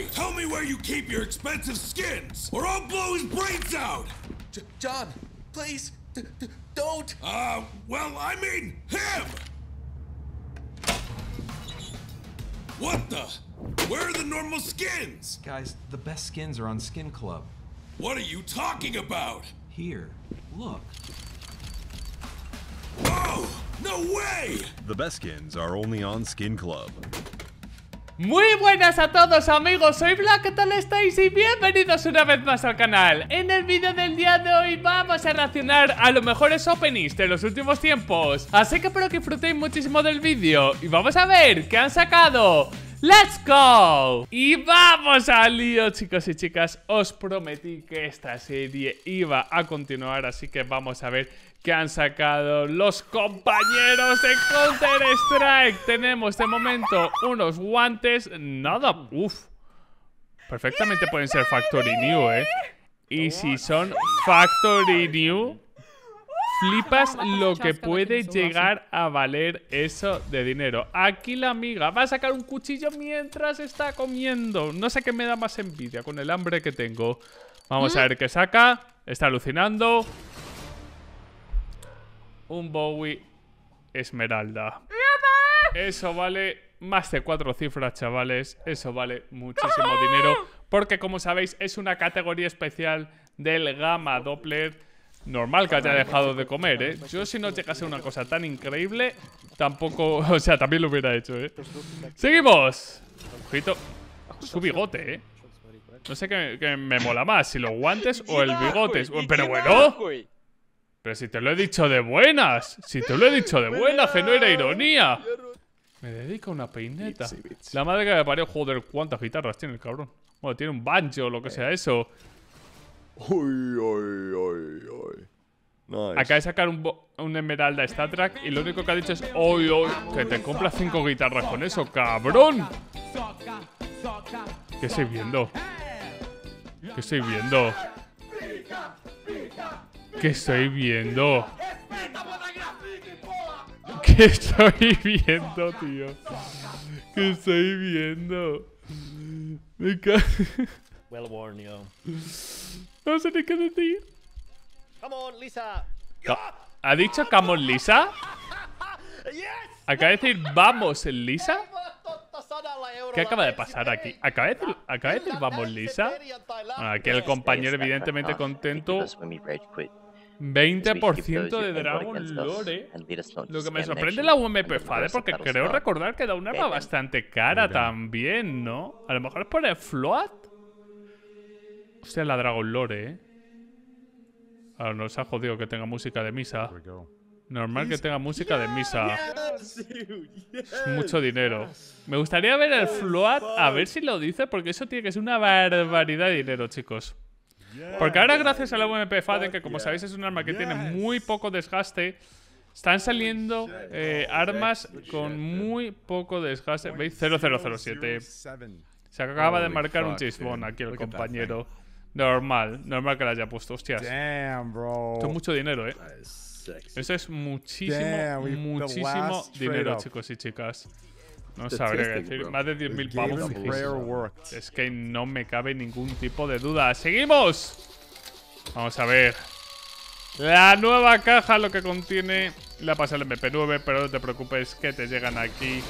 Tell me where you keep your expensive skins, or I'll blow his brains out! John, please, don't! Well, I mean him! What the? Where are the normal skins? Guys, the best skins are on Skin Club. What are you talking about? Here, look. Oh, no way! The best skins are only on Skin Club. Muy buenas a todos amigos, soy Black, ¿qué tal estáis? Y bienvenidos una vez más al canal. En el vídeo del día de hoy vamos a reaccionar a los mejores openings de los últimos tiempos. Así que espero que disfrutéis muchísimo del vídeo y vamos a ver qué han sacado. ¡Let's go! Y vamos al lío, chicos y chicas. Os prometí que esta serie iba a continuar, así que vamos a ver qué han sacado los compañeros de Counter-Strike. Tenemos de momento unos guantes. Nada, uff. Perfectamente pueden ser Factory New, Y si son Factory New, flipas lo que puede llegar a valer eso de dinero. Aquí la amiga va a sacar un cuchillo mientras está comiendo. No sé qué me da más envidia con el hambre que tengo. Vamos a ver qué saca. Está alucinando. Un Bowie Esmeralda. Eso vale más de 4 cifras, chavales. Eso vale muchísimo dinero. Porque como sabéis es una categoría especial del Gamma Doppler. Normal que haya dejado de comer, Yo si no llegase a una cosa tan increíble, tampoco, o sea, también lo hubiera hecho, Seguimos. Ojito. Su bigote, No sé qué me mola más, si los guantes o el bigote. Pero bueno. Pero si te lo he dicho de buenas. Si te lo he dicho de buenas, que no era ironía. Me dedica una peineta. La madre que me parió, joder, cuántas guitarras tiene el cabrón. Bueno, tiene un banjo o lo que sea eso. Nice. Acaba de sacar un Esmeralda Star Trek y lo único que ha dicho es que te compras 5 guitarras con eso, cabrón. ¿Qué estoy viendo? ¿Qué estoy viendo? ¿Qué estoy viendo? ¿Qué estoy viendo, tío? ¿Qué estoy viendo? Me cago. Well worn, yo. No sé ni qué decir. Come on, Lisa. ¿Ha dicho come on, Lisa? ¿Acaba de decir vamos, Lisa? ¿Qué acaba de pasar aquí? ¿Acaba de decir vamos, Lisa? Aquí el compañero evidentemente contento. 20% de Dragon Lore. Lo que me sorprende es la UMP Fade, porque creo recordar que da un arma bastante cara también, ¿no? A lo mejor es por el Float. Hostia, la Dragon Lore, Ahora nos ha jodido que tenga música de misa. Normal que tenga música de misa. Es mucho dinero. Me gustaría ver el Float, a ver si lo dice, porque eso tiene que ser una barbaridad de dinero, chicos. Porque ahora gracias a la UMP Fade, que como sabéis es un arma que tiene muy poco desgaste, están saliendo armas con muy poco desgaste. ¿Veis? 0007. Se acaba de marcar un chismón aquí el compañero. Normal que la haya puesto, hostias. Esto es mucho dinero, Eso es muchísimo dinero, chicos y chicas. No sabré qué decir. Más de 10.000 pavos. Es que no me cabe ningún tipo de duda. ¡Seguimos! Vamos a ver. La nueva caja, lo que contiene. La pasa el MP9, pero no te preocupes que te llegan aquí.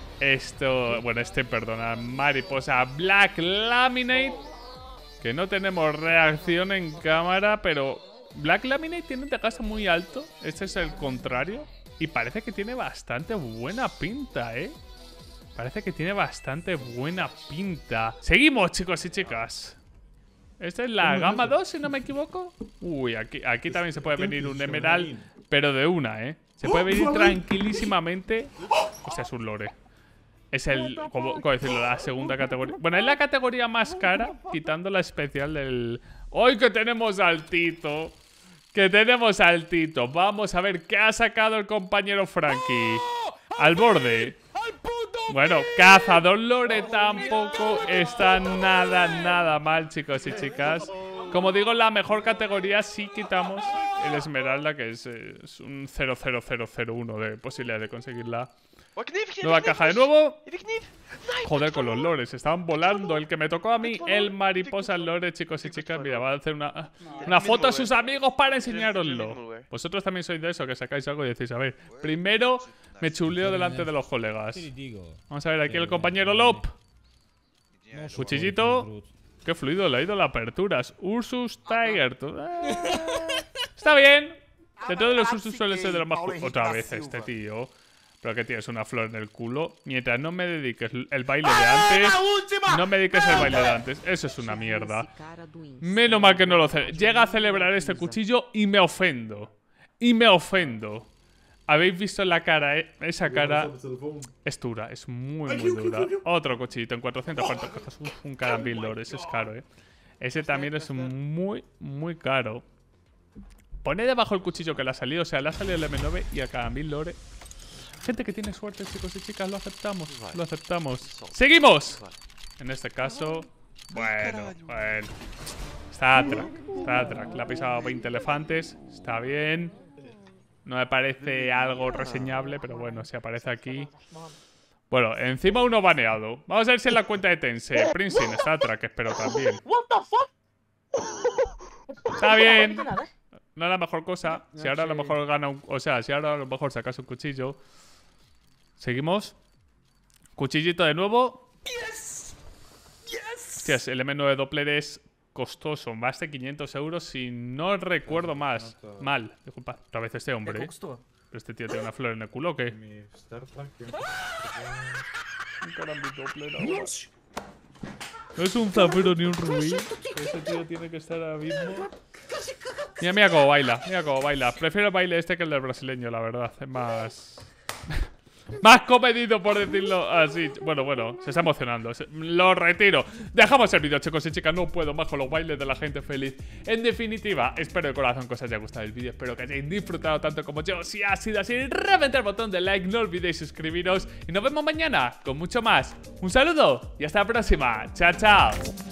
Perdona, mariposa Black Laminate. Que no tenemos reacción en cámara, pero Black Laminate tiene un desgaste muy alto. Este es el contrario. Y parece que tiene bastante buena pinta, Parece que tiene bastante buena pinta. Seguimos, chicos y chicas. Esta es la Gamma 2, si no me equivoco. Uy, aquí también se puede venir un Emerald, pero de una, Se puede venir tranquilísimamente. O sea, es un lore. Es ¿cómo decirlo? La segunda categoría. Bueno, es la categoría más cara, quitando la especial del... ¡Hoy que tenemos al Tito! Vamos a ver qué ha sacado el compañero Frankie. Al borde. Bueno, Cazador Lore tampoco está nada mal, chicos y chicas. Como digo, la mejor categoría si quitamos el Esmeralda, que es un 00001 de posibilidad de conseguirla. Nueva caja de nuevo. Joder, con los lores. Estaban volando. El que me tocó a mí, el mariposa lore, chicos y chicas. Mira, va a hacer una foto a sus amigos para enseñároslo. Vosotros también sois de eso, que sacáis algo y decís, a ver, primero me chuleo delante de los colegas. Vamos a ver aquí el compañero Lop. Cuchillito. Qué fluido le ha ido la apertura. Ursus Tiger. Está bien. De todos los Ursus suele ser de los más... Otra vez este tío. Pero que tienes una flor en el culo. Mientras no me dediques el baile de antes. No me dediques el baile de antes. Eso es una mierda. Menos mal que no lo celebro. Llega a celebrar este cuchillo y me ofendo. Y me ofendo. ¿Habéis visto la cara? Esa cara es dura. Es muy, muy dura. Otro cuchillito en 400. ¿Cuántas cajas? Un carambil lore. Ese es caro, Ese también es muy, muy caro. Pone debajo el cuchillo que le ha salido. O sea, le ha salido el M9 y el carambil lore. Gente que tiene suerte, chicos y chicas, lo aceptamos, lo aceptamos. ¡Seguimos! En este caso, bueno. Star Trek, le ha pisado 20 elefantes, está bien. No me parece algo reseñable, pero bueno, si aparece aquí. Bueno, encima uno baneado. Vamos a ver si en la cuenta de Tense. Princeton, Star Trek, espero también. Está bien. No es la mejor cosa. Si ahora a lo mejor gana un... O sea, si ahora a lo mejor sacas un cuchillo. Seguimos. Cuchillito de nuevo. Hostias, el M9 Doppler es costoso. Más de 500 euros si no recuerdo más. Mal. Disculpa. Otra vez este hombre. Pero este tío tiene una flor en el culo, ¿o qué? Un carambil Doppler ahora. No es un zafiro ni un rubí. Este tío tiene que estar ahora mismo. Mira cómo baila. Mira cómo baila. Prefiero el baile este que el del brasileño, la verdad. Es más... más comedido, por decirlo así. Bueno, se está emocionando. Lo retiro. Dejamos el vídeo, chicos y chicas. No puedo más con los bailes de la gente feliz. En definitiva, espero de corazón que os haya gustado el vídeo. Espero que hayáis disfrutado tanto como yo. Si ha sido así, reventad el botón de like. No olvidéis suscribiros. Y nos vemos mañana con mucho más. Un saludo y hasta la próxima. Chao, chao.